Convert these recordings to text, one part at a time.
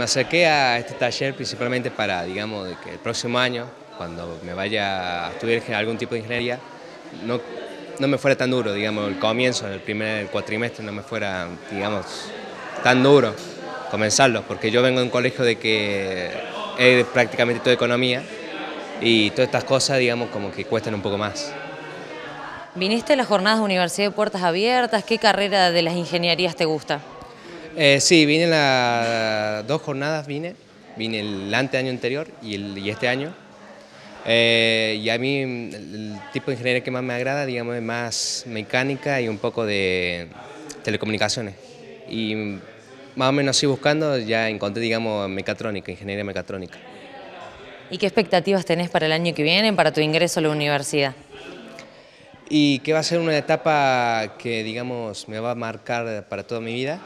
Me acerqué a este taller principalmente para, digamos, de que el próximo año, cuando me vaya a estudiar algún tipo de ingeniería, no, no me fuera tan duro, digamos, el comienzo, el primer cuatrimestre no me fuera, digamos, tan duro comenzarlo, porque yo vengo de un colegio de que es prácticamente toda economía y todas estas cosas, digamos, como que cuestan un poco más. ¿Viniste a las jornadas de Universidad de Puertas Abiertas? ¿Qué carrera de las ingenierías te gusta? Sí, vine las dos jornadas, vine el año anterior y este año. Y a mí el tipo de ingeniería que más me agrada, digamos, es más mecánica y un poco de telecomunicaciones. Y más o menos así buscando ya encontré, digamos, mecatrónica, ingeniería mecatrónica. ¿Y qué expectativas tenés para el año que viene, para tu ingreso a la universidad? Y que va a ser una etapa que, digamos, me va a marcar para toda mi vida.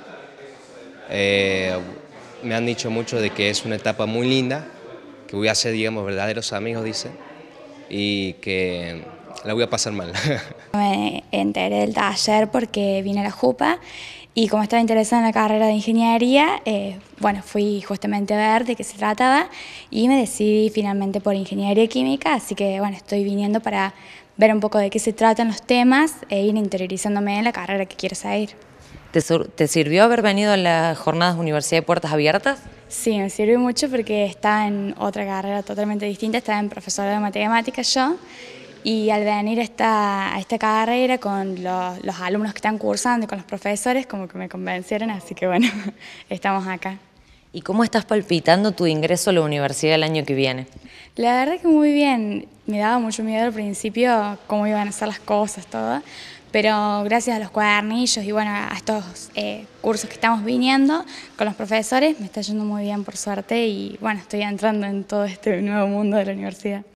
Eh, Me han dicho mucho de que es una etapa muy linda, que voy a hacer, digamos, verdaderos amigos, dice, y que la voy a pasar mal. Me enteré del taller porque vine a la JUPA y como estaba interesada en la carrera de ingeniería, bueno, fui justamente a ver de qué se trataba y me decidí finalmente por ingeniería química, así que bueno, estoy viniendo para ver un poco de qué se tratan los temas e ir interiorizándome en la carrera que quiero seguir. ¿Te sirvió haber venido a las jornadas de Universidad de Puertas Abiertas? Sí, me sirvió mucho porque estaba en otra carrera totalmente distinta, estaba en profesora de matemáticas yo, y al venir a esta carrera con los alumnos que están cursando y con los profesores, como que me convencieron, así que bueno, estamos acá. ¿Y cómo estás palpitando tu ingreso a la universidad el año que viene? La verdad que muy bien, me daba mucho miedo al principio cómo iban a ser las cosas, todo, pero gracias a los cuadernillos y bueno, a estos cursos que estamos viniendo con los profesores, me está yendo muy bien por suerte y bueno, estoy entrando en todo este nuevo mundo de la universidad.